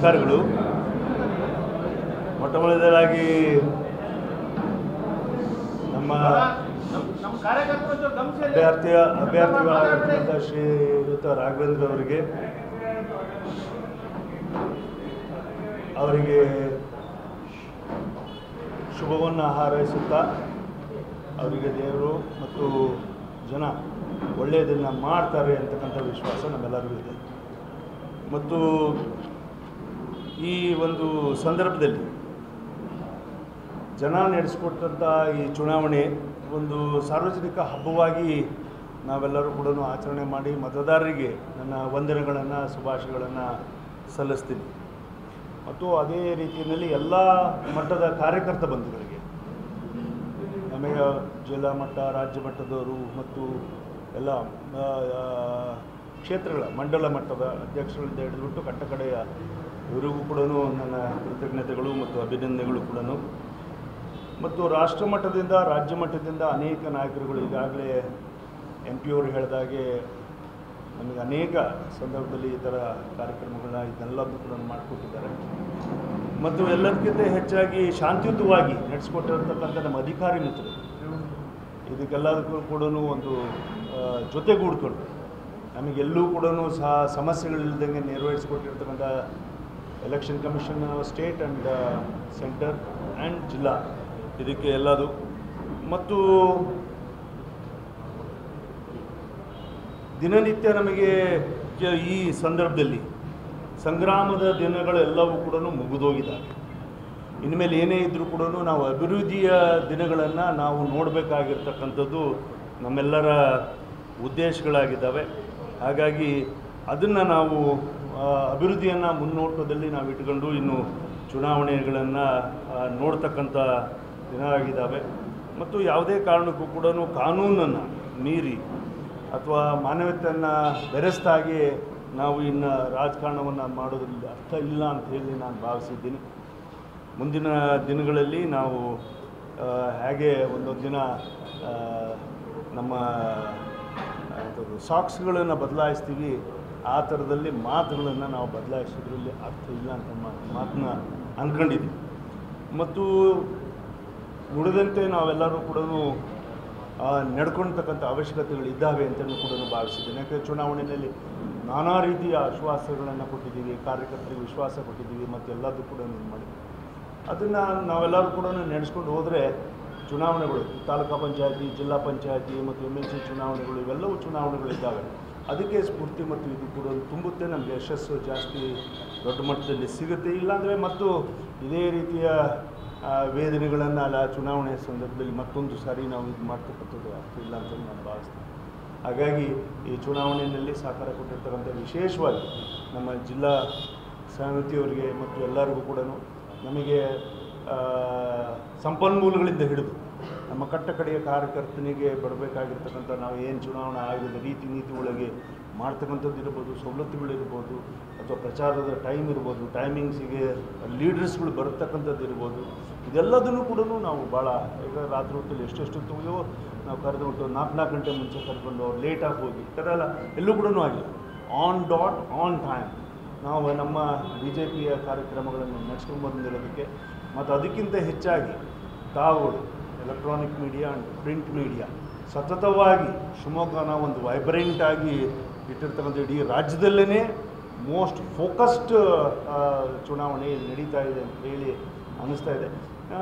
ನಮಸ್ಕಾರಗಳು. ಮೊಟ್ಟಮೊದಲಾಗಿ ನಮ್ಮ ಅಭ್ಯರ್ಥಿಗಳಾಗಿರ್ತಕ್ಕಂಥ ಶ್ರೀಯುತ ರಾಘವೇಂದ್ರ ಅವರಿಗೆ ಶುಭವನ್ನು ಹಾರೈಸುತ್ತಾ ಅವರಿಗೆ ದೇವರು ಮತ್ತು ಜನ ಒಳ್ಳೆಯದನ್ನು ಮಾಡ್ತಾರೆ ಅಂತಕ್ಕಂಥ ವಿಶ್ವಾಸ ನಮ್ಮೆಲ್ಲರಿಗೂ ಇದೆ. ಮತ್ತು ಈ ಒಂದು ಸಂದರ್ಭದಲ್ಲಿ ಜನ ನಡೆಸಿಕೊಟ್ಟಂಥ ಈ ಚುನಾವಣೆ ಒಂದು ಸಾರ್ವಜನಿಕ ಹಬ್ಬವಾಗಿ ನಾವೆಲ್ಲರೂ ಕೂಡ ಆಚರಣೆ ಮಾಡಿ ಮತದಾರರಿಗೆ ನನ್ನ ವಂದನೆಗಳನ್ನು ಶುಭಾಶಯಗಳನ್ನು ಸಲ್ಲಿಸ್ತೀನಿ. ಮತ್ತು ಅದೇ ರೀತಿಯಲ್ಲಿ ಎಲ್ಲ ಮಟ್ಟದ ಕಾರ್ಯಕರ್ತ ಬಂಧುಗಳಿಗೆ, ನಮಗೆ ಜಿಲ್ಲಾ ಮಟ್ಟ ರಾಜ್ಯ ಮಟ್ಟದವರು ಮತ್ತು ಎಲ್ಲ ಕ್ಷೇತ್ರಗಳ ಮಂಡಲ ಮಟ್ಟದ ಅಧ್ಯಕ್ಷಗಳಿಂದ ಹಿಡಿದುಬಿಟ್ಟು ಕಟ್ಟಕಡೆಯ ಇವರಿಗೂ ಕೂಡ ನನ್ನ ಕೃತಜ್ಞತೆಗಳು ಮತ್ತು ಅಭಿನಂದನೆಗಳು ಕೂಡ. ಮತ್ತು ರಾಷ್ಟ್ರ ಮಟ್ಟದಿಂದ ರಾಜ್ಯ ಮಟ್ಟದಿಂದ ಅನೇಕ ನಾಯಕರುಗಳು ಈಗಾಗಲೇ MP ಅವರು ಹೇಳಿದಾಗೆ ನಮಗೆ ಅನೇಕ ಸಂದರ್ಭದಲ್ಲಿ ಈ ಥರ ಕಾರ್ಯಕ್ರಮಗಳನ್ನ ಇದನ್ನೆಲ್ಲದೂ ಕೂಡ ಮಾಡಿಕೊಟ್ಟಿದ್ದಾರೆ. ಮತ್ತು ಎಲ್ಲದಕ್ಕಿಂತ ಹೆಚ್ಚಾಗಿ ಶಾಂತಿಯುತವಾಗಿ ನಡೆಸಿಕೊಟ್ಟಿರ್ತಕ್ಕಂಥ ನಮ್ಮ ಅಧಿಕಾರಿ ಮಿತ್ರರು ಇದಕ್ಕೆಲ್ಲದಕ್ಕೂ ಕೂಡ ಒಂದು ಜೊತೆಗೂಡ್ಕೊಂಡು ನಮಗೆಲ್ಲೂ ಕೂಡ ಸಹ ಸಮಸ್ಯೆಗಳಿಲ್ಲದಂಗೆ ನಿರ್ವಹಿಸಿಕೊಟ್ಟಿರ್ತಕ್ಕಂಥ election commission state and center and ಜಿಲ್ಲಾ ಇದಕ್ಕೆ ಎಲ್ಲದು. ಮತ್ತು ದಿನನಿತ್ಯ ನಮಗೆ ಈ ಸಂದರ್ಭದಲ್ಲಿ ಸಂಗ್ರಾಮದ ದಿನಗಳೆಲ್ಲವೂ ಕೂಡ ಮುಗಿದೋಗಿದ್ದಾವೆ. ಇನ್ಮೇಲೆ ಏನೇ ಇದ್ದರೂ ಕೂಡ ನಾವು ಅಭಿವೃದ್ಧಿಯ ದಿನಗಳನ್ನು ನಾವು ನೋಡಬೇಕಾಗಿರ್ತಕ್ಕಂಥದ್ದು ನಮ್ಮೆಲ್ಲರ ಉದ್ದೇಶಗಳಾಗಿದ್ದಾವೆ. ಹಾಗಾಗಿ ಅದನ್ನು ನಾವು ಅಭಿವೃದ್ಧಿಯನ್ನು ಮುನ್ನೋಟದಲ್ಲಿ ನಾವು ಇಟ್ಕೊಂಡು ಇನ್ನು ಚುನಾವಣೆಗಳನ್ನು ನೋಡ್ತಕ್ಕಂಥ ದಿನ ಆಗಿದ್ದಾವೆ. ಮತ್ತು ಯಾವುದೇ ಕಾರಣಕ್ಕೂ ಕೂಡ ಕಾನೂನನ್ನು ಮೀರಿ ಅಥವಾ ಮಾನವೀಯತೆಯನ್ನು ಬೆರೆಸ್ದಾಗೆ ನಾವು ಇನ್ನು ರಾಜಕಾರಣವನ್ನು ಮಾಡೋದ್ರಲ್ಲಿ ಅರ್ಥ ಇಲ್ಲ ಅಂತ ಹೇಳಿ ನಾನು ಭಾವಿಸಿದ್ದೀನಿ. ಮುಂದಿನ ದಿನಗಳಲ್ಲಿ ನಾವು ಹೇಗೆ ಒಂದೊಂದು ದಿನ ನಮ್ಮ ಸಾಕ್ಸ್ಗಳನ್ನು ಬದಲಾಯಿಸ್ತೀವಿ, ಆ ಥರದಲ್ಲಿ ಮಾತುಗಳನ್ನು ನಾವು ಬದಲಾಯಿಸೋದ್ರಲ್ಲಿ ಅರ್ಥ ಇಲ್ಲ ಅಂತ ಮಾತನ್ನ ಅಂದ್ಕೊಂಡಿದ್ದೀವಿ. ಮತ್ತು ನುಡಿದಂತೆ ನಾವೆಲ್ಲರೂ ಕೂಡ ನಡ್ಕೊಳ್ತಕ್ಕಂಥ ಅವಶ್ಯಕತೆಗಳಿದ್ದಾವೆ ಅಂತಲೂ ಕೂಡ ಭಾವಿಸಿದ್ದೀನಿ. ಯಾಕೆಂದರೆ ಚುನಾವಣೆಯಲ್ಲಿ ನಾನಾ ರೀತಿಯ ಆಶ್ವಾಸಗಳನ್ನು ಕೊಟ್ಟಿದ್ದೀವಿ, ಕಾರ್ಯಕರ್ತರಿಗೆ ವಿಶ್ವಾಸ ಕೊಟ್ಟಿದ್ದೀವಿ ಮತ್ತು ಎಲ್ಲದೂ ಕೂಡ ಮಾಡಿದ್ದೀವಿ. ಅದನ್ನು ನಾವೆಲ್ಲರೂ ಕೂಡ ನಡೆಸ್ಕೊಂಡು ಹೋದರೆ ಚುನಾವಣೆಗಳು, ತಾಲೂಕು ಪಂಚಾಯತಿ, ಜಿಲ್ಲಾ ಪಂಚಾಯತಿ ಮತ್ತು MLC ಚುನಾವಣೆಗಳು, ಇವೆಲ್ಲವೂ ಚುನಾವಣೆಗಳಿದ್ದಾವೆ. ಅದಕ್ಕೆ ಸ್ಫೂರ್ತಿ ಮತ್ತು ಇದು ಕೂಡ ತುಂಬುತ್ತೆ. ನಮಗೆ ಯಶಸ್ಸು ಜಾಸ್ತಿ ದೊಡ್ಡ ಮಟ್ಟದಲ್ಲಿ ಸಿಗುತ್ತೆ. ಇಲ್ಲಾಂದರೆ ಮತ್ತು ಇದೇ ರೀತಿಯ ವೇದನೆಗಳನ್ನು ಅಲ್ಲ ಚುನಾವಣೆಯ ಸಂದರ್ಭದಲ್ಲಿ ಮತ್ತೊಂದು ಸಾರಿ ನಾವು ಇದು ಮಾಡ್ತಕ್ಕಂಥದ್ದು ಅರ್ಥ ಇಲ್ಲ ಅಂತ ನಾನು ಭಾವಿಸ್ತೀನಿ. ಹಾಗಾಗಿ ಈ ಚುನಾವಣೆಯಲ್ಲಿ ಸಹಕಾರ ಕೊಟ್ಟಿರ್ತಕ್ಕಂಥ ವಿಶೇಷವಾಗಿ ನಮ್ಮ ಜಿಲ್ಲಾ ಸಮಿತಿಯವರಿಗೆ ಮತ್ತು ಎಲ್ಲರಿಗೂ ಕೂಡ ನಮಗೆ ಸಂಪನ್ಮೂಲಗಳಿಂದ ಹಿಡಿದು ನಮ್ಮ ಕಟ್ಟಕಡೆಯ ಕಾರ್ಯಕರ್ತನಿಗೆ ಬರಬೇಕಾಗಿರ್ತಕ್ಕಂಥ ನಾವು ಏನು ಚುನಾವಣಾ ಆಯೋಗದ ರೀತಿ ನೀತಿ ಒಳಗೆ ಮಾಡ್ತಕ್ಕಂಥದ್ದು ಇರ್ಬೋದು, ಸವಲತ್ತುಗಳಿರ್ಬೋದು, ಅಥವಾ ಪ್ರಚಾರದ ಟೈಮ್ ಇರ್ಬೋದು, ಟೈಮಿಂಗ್ಸಿಗೆ ಲೀಡರ್ಸ್ಗಳು ಬರತಕ್ಕಂಥದ್ದು ಇರ್ಬೋದು, ಇದೆಲ್ಲದನ್ನು ಕೂಡ ನಾವು ಭಾಳ ಈಗ ರಾತ್ರಿ ಹೊತ್ತಲ್ಲಿ ಎಷ್ಟೆಷ್ಟೊತ್ತಿಗೆಯೋ ನಾವು ಕರೆದುಬಿಟ್ಟು 4 ಗಂಟೆ ಮುಂಚೆ ಕರ್ಕೊಂಡು ಅವ್ರು ಲೇಟಾಗಿ ಹೋಗಿ ಈ ಥರ ಎಲ್ಲ ಎಲ್ಲೂ ಕೂಡ ಆಗಿಲ್ಲ. ಆನ್ ಡಾಟ್ ಆನ್ ಟೈಮ್ ನಾವು ನಮ್ಮ BJPಯ ಕಾರ್ಯಕ್ರಮಗಳನ್ನು ನಡೆಸ್ಕೊಂಡು ಬಂದಿರೋದಕ್ಕೆ ಮತ್ತು ಅದಕ್ಕಿಂತ ಹೆಚ್ಚಾಗಿ ತಾವುಗಳು electronic media and print media ಸತತವಾಗಿ ಶಿವಮೊಗ್ಗನ ಒಂದು ವೈಬ್ರೆಂಟಾಗಿ ಇಟ್ಟಿರ್ತಕ್ಕಂಥ ಇಡೀ ರಾಜ್ಯದಲ್ಲೇ ಮೋಸ್ಟ್ ಫೋಕಸ್ಡ್ ಚುನಾವಣೆ ನಡೀತಾ ಇದೆ ಅಂತ ಹೇಳಿ ಅನ್ನಿಸ್ತಾ ಇದೆ.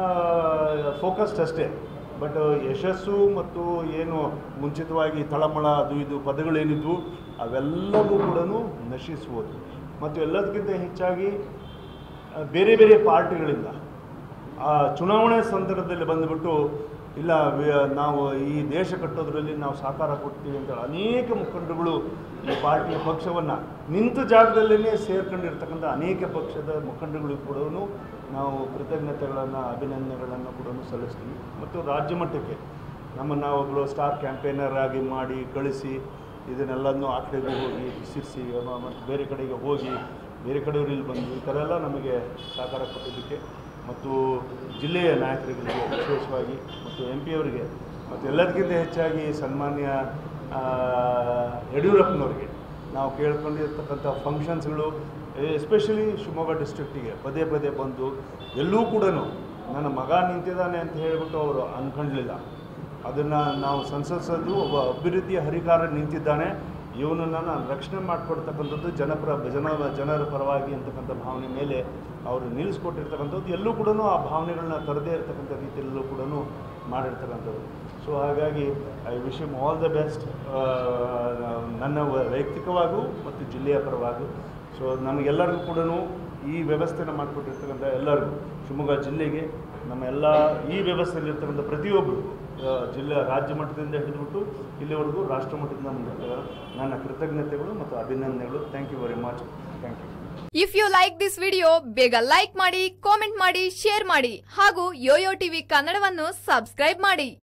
ಫೋಕಸ್ಡ್ ಅಷ್ಟೇ, ಬಟ್ ಯಶಸ್ಸು ಮತ್ತು ಏನು ಮುಂಚಿತವಾಗಿ ತಳಮಳ ಅದು ಇದು ಪದಗಳೇನಿದ್ವು ಅವೆಲ್ಲವೂ ಕೂಡ ನಶಿಸುವುದು. ಮತ್ತು ಎಲ್ಲದಕ್ಕಿಂತ ಹೆಚ್ಚಾಗಿ ಬೇರೆ ಬೇರೆ ಪಾರ್ಟಿಗಳಿಂದ ಚುನಾವಣೆ ಸಂದರ್ಭದಲ್ಲಿ ಬಂದುಬಿಟ್ಟು ಇಲ್ಲ ನಾವು ಈ ದೇಶ ಕಟ್ಟೋದ್ರಲ್ಲಿ ನಾವು ಸಹಕಾರ ಕೊಡ್ತೀವಿ ಅಂತ ಅನೇಕ ಮುಖಂಡರುಗಳು ಈ ಪಾರ್ಟಿಯ ಪಕ್ಷವನ್ನು ನಿಂತ ಜಾಗದಲ್ಲೇ ಸೇರ್ಕೊಂಡಿರ್ತಕ್ಕಂಥ ಅನೇಕ ಪಕ್ಷದ ಮುಖಂಡಗಳು ಕೂಡ ನಾವು ಕೃತಜ್ಞತೆಗಳನ್ನು ಅಭಿನಂದನೆಗಳನ್ನು ಕೂಡ ಸಲ್ಲಿಸ್ತೀವಿ. ಮತ್ತು ರಾಜ್ಯ ಮಟ್ಟಕ್ಕೆ ನಮ್ಮನ್ನು ಒಬ್ಬರು ಸ್ಟಾರ್ ಕ್ಯಾಂಪೇನರ್ ಆಗಿ ಮಾಡಿ ಕಳಿಸಿ ಇದನ್ನೆಲ್ಲನೂ ಆ ಕಡೆಗೆ ಹೋಗಿ ಸಿರಿಸಿ ಮತ್ತು ಬೇರೆ ಕಡೆಗೆ ಹೋಗಿ ಬೇರೆ ಕಡೆಯವರು ಇಲ್ಲಿ ಬಂದು ಈ ಥರ ಎಲ್ಲ ನಮಗೆ ಸಹಕಾರ ಕೊಟ್ಟಿದ್ದಕ್ಕೆ ಮತ್ತು ಜಿಲ್ಲೆಯ ನಾಯಕರಿಗೆ ವಿಶೇಷವಾಗಿ ಮತ್ತು MP ಅವರಿಗೆ ಮತ್ತು ಎಲ್ಲದಕ್ಕಿಂತ ಹೆಚ್ಚಾಗಿ ಸನ್ಮಾನ್ಯ ಯಡಿಯೂರಪ್ಪನವ್ರಿಗೆ ನಾವು ಕೇಳ್ಕೊಂಡಿರ್ತಕ್ಕಂಥ ಫಂಕ್ಷನ್ಸ್ಗಳು ಎಸ್ಪೆಷಲಿ ಶಿವಮೊಗ್ಗ ಡಿಸ್ಟ್ರಿಕ್ಟಿಗೆ ಪದೇ ಪದೇ ಬಂದು ಎಲ್ಲೂ ಕೂಡ ನನ್ನ ಮಗ ನಿಂತಿದ್ದಾನೆ ಅಂತ ಹೇಳಿಬಿಟ್ಟು ಅವರು ಅಂದ್ಕೊಂಡಿಲ್ಲ. ಅದನ್ನು ನಾವು ಸಂಸತ್ಸದು ಒಬ್ಬ ಅಭಿವೃದ್ಧಿಯ ಹರಿಕಾರ ನಿಂತಿದ್ದಾನೆ, ಇವನನ್ನು ನಾನು ರಕ್ಷಣೆ ಮಾಡಿಕೊಡ್ತಕ್ಕಂಥದ್ದು ಜನರ ಪರವಾಗಿ ಅಂತಕ್ಕಂಥ ಭಾವನೆ ಮೇಲೆ ಅವರು ನಿಲ್ಲಿಸ್ಕೊಟ್ಟಿರ್ತಕ್ಕಂಥದ್ದು. ಎಲ್ಲೂ ಕೂಡ ಆ ಭಾವನೆಗಳನ್ನ ತರದೇ ಇರ್ತಕ್ಕಂಥ ರೀತಿಯಲ್ಲೂ ಕೂಡ ಮಾಡಿರ್ತಕ್ಕಂಥದ್ದು. ಸೊ ಹಾಗಾಗಿ I wish him all the best, ನನ್ನ ವೈಯಕ್ತಿಕವಾಗೂ ಮತ್ತು ಜಿಲ್ಲೆಯ ಪರವಾಗೂ. ಸೊ ನಮಗೆಲ್ಲರಿಗೂ ಕೂಡ ಈ ವ್ಯವಸ್ಥೆನ ಮಾಡಿಕೊಟ್ಟಿರ್ತಕ್ಕಂಥ ಎಲ್ಲರಿಗೂ, ಶಿವಮೊಗ್ಗ ಜಿಲ್ಲೆಗೆ, ನಮ್ಮ ಎಲ್ಲ ಈ ವ್ಯವಸ್ಥೆಯಲ್ಲಿರ್ತಕ್ಕಂಥ ಪ್ರತಿಯೊಬ್ಬರು, ರಾಜ್ಯ ಮಟ್ಟದಿಂದ ಹಿಡಿದುಬಿಟ್ಟು ಇಲ್ಲಿವರೆಗೂ ರಾಷ್ಟ್ರ ಮಟ್ಟದಿಂದ ನನ್ನ ಕೃತಜ್ಞತೆಗಳು ಮತ್ತು ಅಭಿನಂದನೆಗಳು. Thank you very much. Thank you. If you like this video, ಬೇಗ ಲೈಕ್ ಮಾಡಿ, ಕಾಮೆಂಟ್ ಮಾಡಿ, ಶೇರ್ ಮಾಡಿ ಹಾಗೂ ಯೋಯೋ ಟಿವಿ ಕನ್ನಡವನ್ನು ಸಬ್ಸ್ಕ್ರೈಬ್ ಮಾಡಿ.